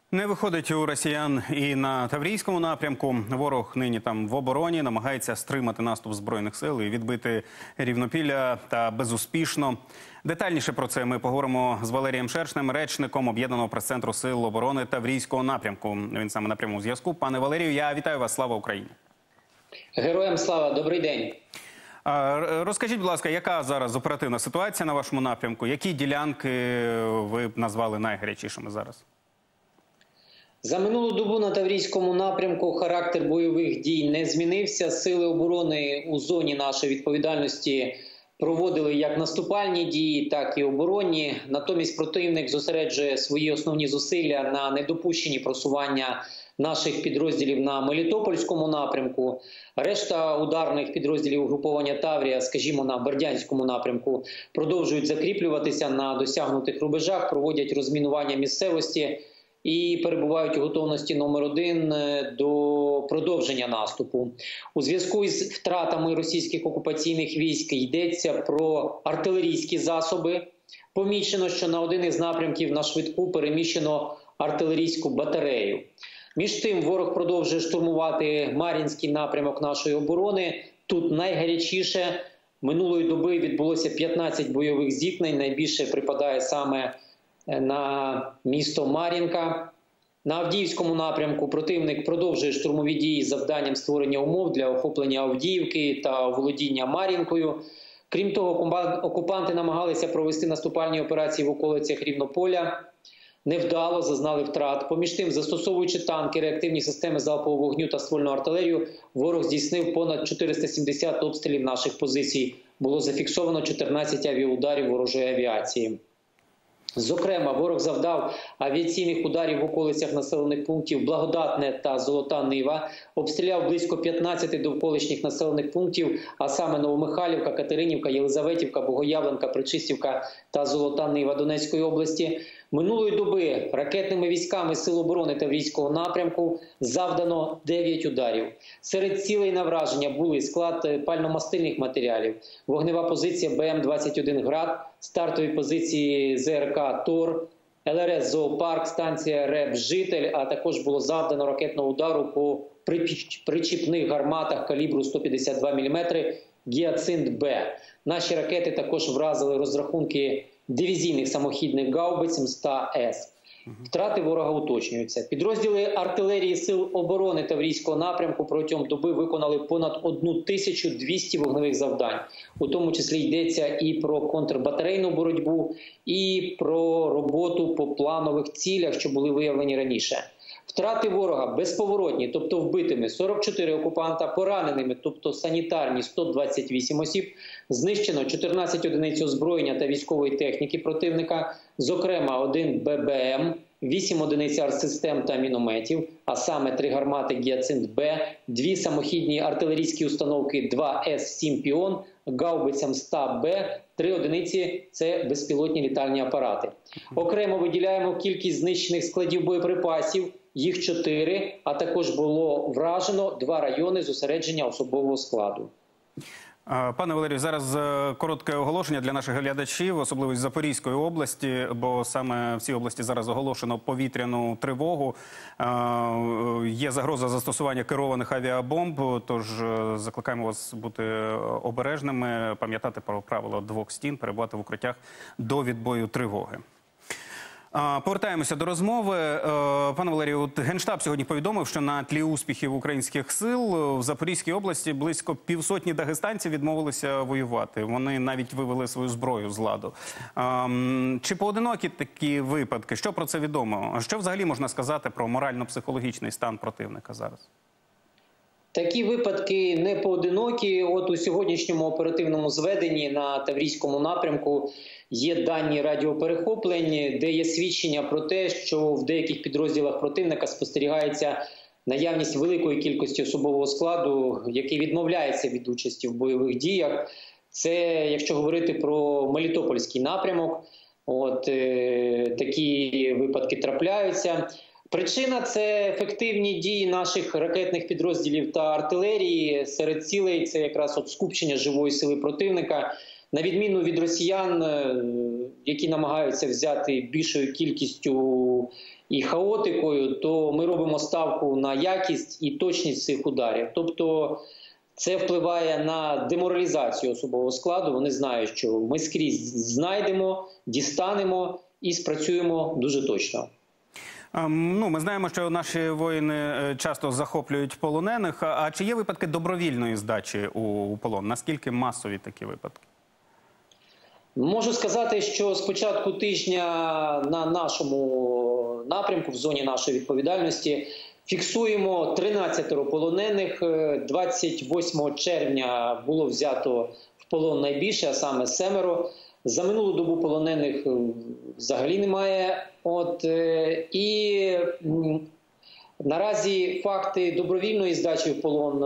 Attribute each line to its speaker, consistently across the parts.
Speaker 1: Не виходить у росіян і на Таврійському напрямку. Ворог нині там в обороні, намагається стримати наступ Збройних сил і відбити Рівнопілля, та безуспішно. Детальніше про це ми поговоримо з Валерієм Шершнем, речником Об'єднаного прес-центру Сил оборони Таврійського напрямку. Він саме на прямому зв'язку. Пане Валерію, я вітаю вас. Слава Україні!
Speaker 2: Героям слава! Добрий день!
Speaker 1: Розкажіть, будь ласка, яка зараз оперативна ситуація на вашому напрямку? Які ділянки ви б назвали найгарячішими зараз?
Speaker 2: За минулу добу на Таврійському напрямку характер бойових дій не змінився. Сили оборони у зоні нашої відповідальності проводили як наступальні дії, так і оборонні. Натомість противник зосереджує свої основні зусилля на недопущенні просування наших підрозділів на Мелітопольському напрямку. Решта ударних підрозділів угруповання Таврія, скажімо, на Бердянському напрямку, продовжують закріплюватися на досягнутих рубежах, проводять розмінування місцевості і перебувають у готовності номер 1 до продовження наступу. У зв'язку із втратами російських окупаційних військ йдеться про артилерійські засоби. Помічено, що на один із напрямків на швидку переміщено артилерійську батарею. Між тим ворог продовжує штурмувати Мар'їнський напрямок нашої оборони. Тут найгарячіше. Минулої доби відбулося 15 бойових зіткнень. Найбільше припадає саме на місто Мар'їнка. На Авдіївському напрямку противник продовжує штурмові дії з завданням створення умов для охоплення Авдіївки та володіння Мар'їнкою. Крім того, окупанти намагалися провести наступальні операції в околицях Рівнополя. Невдало, зазнали втрат. Поміж тим, застосовуючи танки, реактивні системи залпового вогню та ствольну артилерію, ворог здійснив понад 470 обстрілів наших позицій. Було зафіксовано 14 авіаударів ворожої авіації. Зокрема, ворог завдав авіаційних ударів в околицях населених пунктів Благодатне та Золота Нива, обстріляв близько 15 довколишніх населених пунктів, а саме Новомихайлівка, Катеринівка, Єлизаветівка, Богоявленка, Причистівка та Золота Нива Донецької області. Минулої доби ракетними військами Сил оборони Таврійського напрямку завдано 9 ударів. Серед цілей на враження були склад пально-мастильних матеріалів, вогнева позиція БМ-21 «Град», стартові позиції ЗРК «Тор», ЛРС «Зоопарк», станція РЕБ «Житель», а також було завдано ракетного удару по причіпних гарматах калібру 152 мм «Гіацинт-Б». Наші ракети також вразили розрахунки дивізійних самохідних гаубиць МСТА-С. Втрати ворога уточнюються. Підрозділи артилерії Сил оборони Таврійського напрямку протягом доби виконали понад 1200 вогневих завдань. У тому числі йдеться і про контрбатарейну боротьбу, і про роботу по планових цілях, що були виявлені раніше. Втрати ворога безповоротні, тобто вбитими 44 окупанта, пораненими, тобто санітарні 128 осіб, знищено 14 одиниць озброєння та військової техніки противника, зокрема 1 ББМ, 8 одиниць артсистем та мінометів, а саме 3 гармати «Гіацинт-Б», 2 самохідні артилерійські установки 2 С-7 «Піон», гаубиця МСТА-Б, 3 одиниці – це безпілотні літальні апарати. Окремо виділяємо кількість знищених складів боєприпасів, їх 4, а також було вражено 2 райони зосередження особового складу.
Speaker 1: Пане Валерію, зараз коротке оголошення для наших глядачів, особливо із Запорізької області, бо саме в цій області зараз оголошено повітряну тривогу. Є загроза застосування керованих авіабомб, тож закликаємо вас бути обережними, пам'ятати про правило 2 стін, перебувати в укриттях до відбою тривоги. Повертаємося до розмови. Пане Валерію, Генштаб сьогодні повідомив, що на тлі успіхів українських сил в Запорізькій області близько півсотні дагестанців відмовилися воювати. Вони навіть вивели свою зброю з ладу. Чи поодинокі такі випадки? Що про це відомо? Що взагалі можна сказати про морально-психологічний стан противника зараз?
Speaker 2: Такі випадки не поодинокі. От у сьогоднішньому оперативному зведенні на Таврійському напрямку є дані радіоперехоплень, де є свідчення про те, що в деяких підрозділах противника спостерігається наявність великої кількості особового складу, який відмовляється від участі в бойових діях. Це, якщо говорити про Мелітопольський напрямок, такі випадки трапляються. Причина – це ефективні дії наших ракетних підрозділів та артилерії. Серед цілей – це якраз скупчення живої сили противника. На відміну від росіян, які намагаються взяти більшою кількістю і хаотикою, то ми робимо ставку на якість і точність цих ударів. Тобто це впливає на деморалізацію особового складу. Вони знають, що ми скрізь знайдемо, дістанемо і спрацюємо дуже точно.
Speaker 1: Ну, ми знаємо, що наші воїни часто захоплюють полонених. А чи є випадки добровільної здачі у полон? Наскільки масові такі випадки?
Speaker 2: Можу сказати, що з початку тижня на нашому напрямку, в зоні нашої відповідальності, фіксуємо 13 полонених. 28 червня було взято в полон найбільше, а саме 7. За минулу добу полонених взагалі немає. І наразі факти добровільної здачі в полон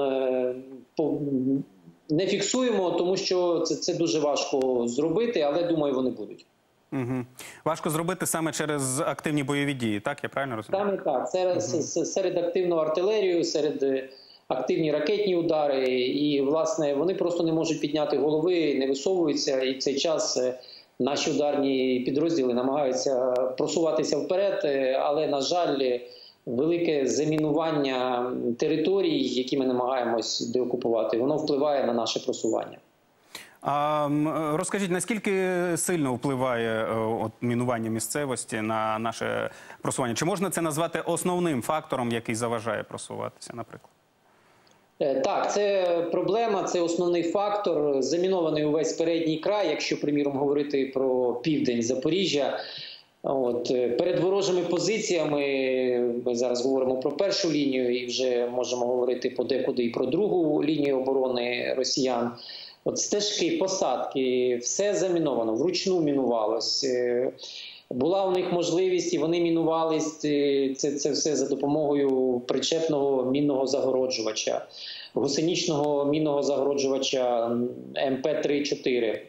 Speaker 2: не фіксуємо, тому що це дуже важко зробити, але, думаю, вони будуть.
Speaker 1: Угу. Важко зробити саме через активні бойові дії, так? Я правильно розумію?
Speaker 2: Саме так. Серед активну артилерію, серед активні ракетні удари. І, власне, вони просто не можуть підняти голови, не висовуються. І в цей час наші ударні підрозділи намагаються просуватися вперед, але, на жаль, велике замінування територій, які ми намагаємось деокупувати, воно впливає на наше просування.
Speaker 1: А розкажіть, наскільки сильно впливає мінування місцевості на наше просування? Чи можна це назвати основним фактором, який заважає просуватися, наприклад?
Speaker 2: Так, це проблема, це основний фактор. Замінований увесь передній край, якщо, приміром, говорити про південь Запоріжжя. Перед ворожими позиціями, ми зараз говоримо про першу лінію і вже можемо говорити подекуди і про другу лінію оборони росіян. Стежки, посадки, все заміновано, вручну мінувалось. Була у них можливість, і вони мінувались, це все за допомогою причепного мінного загороджувача, гусеничного мінного загороджувача МП-3-4,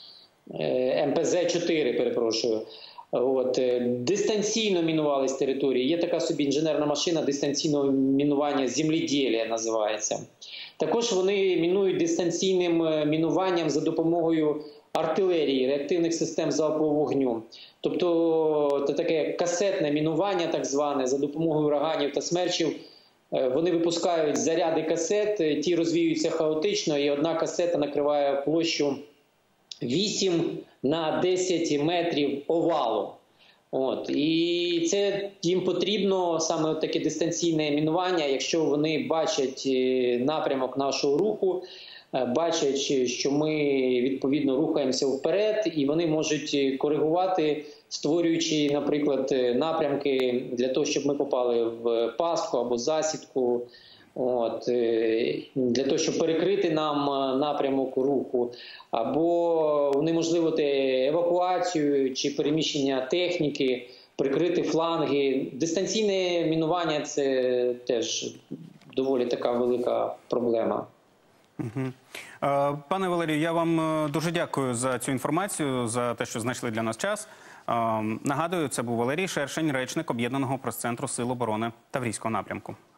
Speaker 2: МПЗ-4, перепрошую. Дистанційно мінувались території. Є така собі інженерна машина дистанційного мінування, земледілля називається. Також вони мінують дистанційним мінуванням за допомогою артилерії, реактивних систем залпового вогню. Тобто це таке касетне мінування, так зване, за допомогою ураганів та смерчів. Вони випускають заряди касет, ті розвіюються хаотично, і одна касета накриває площу 8 на 10 метрів овалу. І це їм потрібно саме таке дистанційне мінування, якщо вони бачать напрямок нашого руху, бачать, що ми відповідно рухаємося вперед, і вони можуть коригувати, створюючи, наприклад, напрямки для того, щоб ми попали в пастку або засідку, для того, щоб перекрити нам напрямок руху, або унеможливити евакуацію чи переміщення техніки, прикрити фланги. Дистанційне мінування – це теж доволі така велика проблема.
Speaker 1: Угу. Пане Валерію, я вам дуже дякую за цю інформацію, за те, що знайшли для нас час. Нагадую, це був Валерій Шершень, речник Об'єднаного прес-центру Сил оборони Таврійського напрямку.